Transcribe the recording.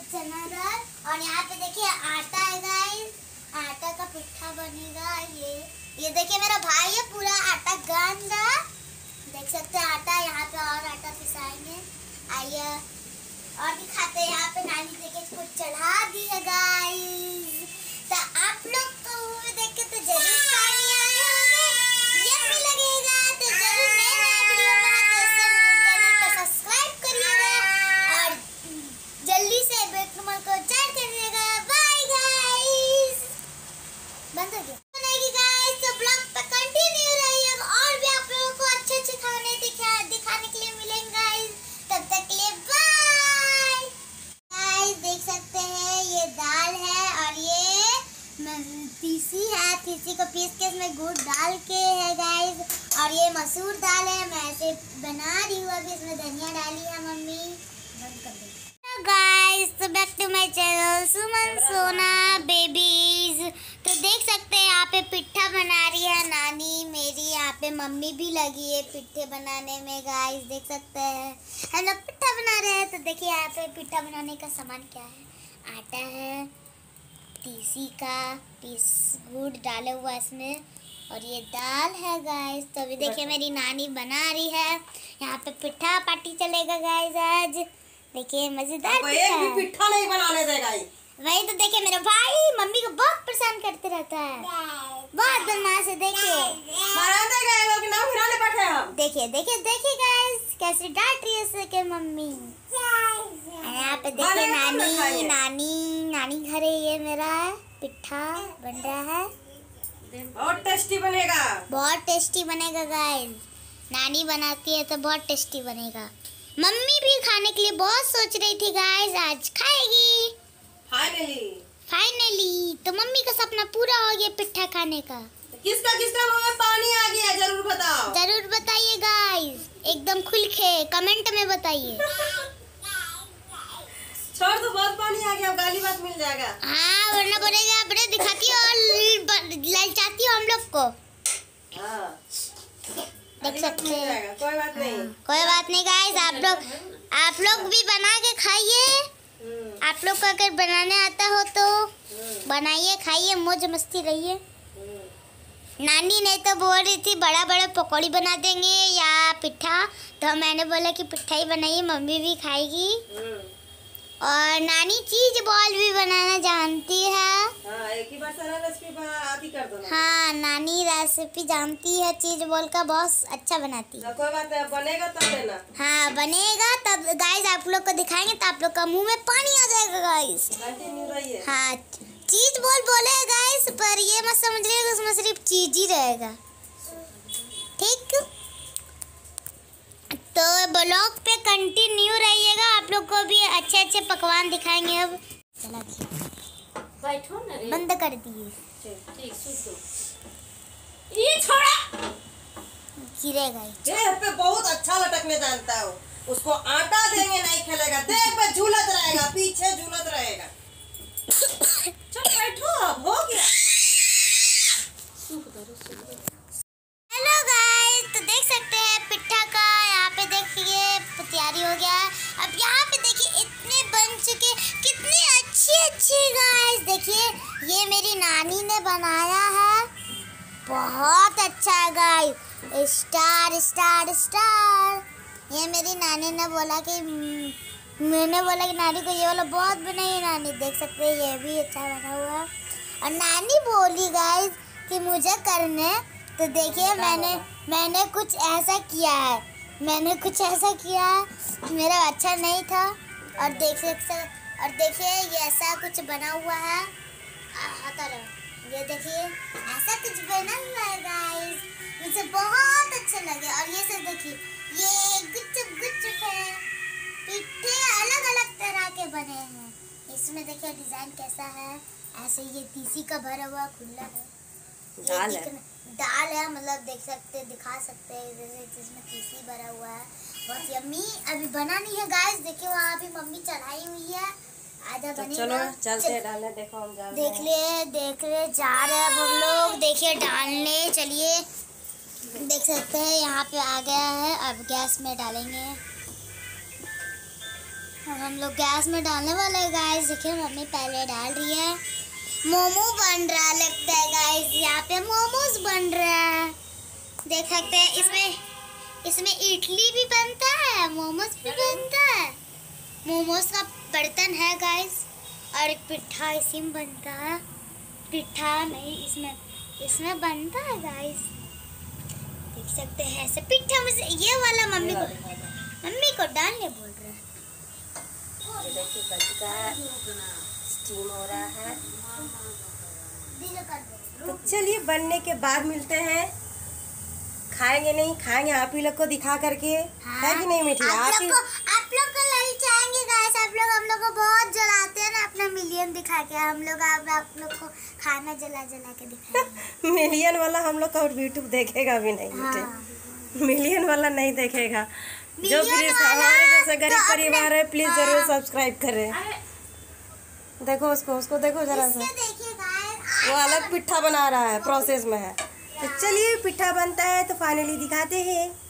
चना दाल। और यहाँ पे देखिए आटा है गाइस, आटा का पिट्ठा बनेगा। ये देखिए मेरा भाई है पूरा आटा गूंद रहा, देख सकते हैं आटा। यहाँ पे और आटा पिसाएंगे, आइए और दिखाते हैं। यहाँ पे नानी देखिए इसको चढ़ा दी है गाइस। तो आप लोग को देख के तो जरूर पानी आए होंगे, यम्मी लगेगा। तो जरूर नए वीडियो बनाते हैं, चैनल को सब्सक्राइब करिएगा और जल्दी से बेल नंबर को चार करिएगा। बाय गाइस, बंद हो गया गाइस। तो ब्लॉग पे कंटिन्यू रहिएगा और भी आप लोगों को अच्छे खाने दिखाने के लिए मिलेंगे गाइस। तब तक के लिए बाय गाइस। देख सकते हैं ये दाल है और ये तीसी है, तीसी को पीस के इसमें गुड़ डाल के है गाइस। और ये मसूर दाल है, मैं ऐसे बना रही हूँ। अभी इसमें धनिया डाली है मम्मी। बंद कर दे गाइस। तो back to my channel Suman Sona babies. तो देख सकते हैं यहाँ पे पिट्ठा बना रही है नानी मेरी, यहाँ पे मम्मी भी लगी है पिट्ठे बनाने में गाइस। देख सकते हैं हम लोग पिट्ठा बना रहे हैं। तो देखिए यहाँ पे पिट्ठा बनाने का सामान क्या है, आटा है, तीसी का पीस गुड़ डाले हुआ इसमें, और ये दाल है गाइस। तो अभी देखिए मेरी नानी बना रही है। यहाँ पे पिट्ठा पार्टी चलेगा गाइस आज। देखिए मजेदार पिट्ठा नहीं बनाने देगा। वही तो देखिए मेरा भाई मम्मी को बहुत परेशान करते रहता है, बहुत बदमाश है। देखिए देखिए देखिए गाइस कैसे डांट रही है के मम्मी। यहाँ पे देखिए नानी घर है। ये मेरा पिट्ठा बन रहा है, बहुत टेस्टी बनेगा, बहुत टेस्टी बनेगा गाइस। नानी बनाती है तो बहुत टेस्टी बनेगा। मम्मी भी खाने के लिए बहुत सोच रही थी गाइस, आज खाएगी फाइनली। तो मम्मी का सपना पूरा हो गया पिट्ठा खाने का। किसका मुंह में पानी आ गया जरूर बताओ, जरूर बताइए गाइस, एकदम खुल के कमेंट में बताइए। छोड़ तो बहुत पानी आ गया, गाली बात मिल जाएगा। हाँ वरना बोलेगा बड़े दिखाती हो और ललचाती हो हम लोग को। देख सकते हैं, कोई बात नहीं, कोई बात नहीं गाइस। आप लोग भी बना के खाइए। आप लोग को अगर बनाने आता हो तो बनाइए, खाइए, मौज मस्ती रहिए। नानी ने तो बोल रही थी बड़ा पकौड़ी बना देंगे या पिट्ठा, तो मैंने बोला कि पिट्ठा ही बनाइए, मम्मी भी खाएगी। और नानी चीज बॉल भी बनाना जानती है। एक ही बार सारा रेसिपी आदि कर दो। हाँ नानी रेसिपी जानती है, चीज बॉल का बहुत अच्छा बनाती है। कोई बात नहीं, बनेगा तब देना। हाँ बनेगा तब गाइस आप लोग को दिखाएंगे, तो आप लोग का मुंह में पानी आ जाएगा गाइस। हाँ चीज बॉल बोले गाइस, पर ये मत समझिएगा उसमें सिर्फ चीज ही रहेगा, ठीक। तो ब्लॉग पे कंटिन्यू रहिएगा, आप लोग को भी अच्छे पकवान दिखाएंगे। अब चला बैठो ना रे, बंद कर दिए। ठीक ये छोड़ा गिरेगा देह पे बहुत अच्छा लटकने जानता हो। उसको आटा देंगे नहीं खेलेगा, देह पे झूलत रहेगा, पीछे झूलत रहेगा। चल बैठो, अब हो गया। हेलो गाइस, तो देख सकते हैं पिट्ठा का यहाँ पे देखिए तैयारी हो गया। अब यहाँ पे देखिए इतने बन चुके, कितने अच्छे गाइस। देखिए ये मेरी नानी ने बनाया है, बहुत अच्छा है गाइस। Star star star. ये मेरी नानी ने बोला कि मैंने बोला कि नानी को ये वाला बहुत बनाइए। नानी देख सकते हैं ये भी अच्छा बना हुआ है। और नानी बोली गाइस कि मुझे करने, तो देखिए मैंने कुछ ऐसा किया है, मेरा अच्छा नहीं था। और देखिए ये ऐसा कुछ बना हुआ है। ये देखिए ऐसा कुछ बना हुआ है गाइस, मुझे बहुत अच्छा लगे। और ये सब देखिए ये गुच्चुप है, पिट्ठे अलग तरह के बने हैं। इसमें देखिए डिजाइन कैसा है, ऐसे ये तीसी का भरा हुआ खुला है, दाल है मतलब दिखा सकते हैं जिसमें तीसी भरा हुआ है, बहुत यम्मी। अभी बना नहीं है गाइस, देखिए वहाँ भी मम्मी चढ़ाई हुई है, आधा बनेगा। चलो चलते डालने, देखो हम जा रहे हैं। देख ले जा रहे हैं अब हम लोग, देखिए डालने। चलिए देख सकते हैं यहाँ पे आ गया है, अब गैस में डालेंगे। अब हम लोग गैस में डालने वाले हैं गाइस। देखिए मम्मी पहले डाल रही है। मोमो बन रहा लगता है गाइस, यहाँ पे मोमोज बन रहा है। देख सकते हैं इसमें इडली भी बनता है, मोमोज भी बनता है। मोमोज का बर्तन है गाइस, और एक पिट्ठा इसी में बनता है। पिट्ठा नहीं, इसमें बनता है गाइस। देख सकते हैं ऐसे पिट्ठा में से ये वाला मम्मी को डालने बोल रहे हैं। ये देखिए बन चुका है, स्टीम हो रहा है। तो चलिए बनने के बाद मिलते हैं। खाएंगे नहीं खाएंगे, आप ही लोग को दिखा करके। हाँ, है कि नहीं मीठी? आप लोग को ललचाएंगे गाइस। आप लोग हम लोग को बहुत जलाते हैं ना अपना मिलियन दिखा के। हम लोग आप लोग को खाना जला के दिखाएंगे। मिलियन वाला हम लोग का यूट्यूब देखेगा भी नहीं मीठे। हाँ। मिलियन वाला नहीं देखेगा। जो प्लीज हमारे जैसे गरीब परिवार है प्लीज जरूर सब्सक्राइब करें। देखो उसको देखो जरा सा, वो अलग पिट्ठा बना रहा है, प्रोसेस में है। तो चलिए पिट्ठा बनता है तो फाइनली दिखाते हैं।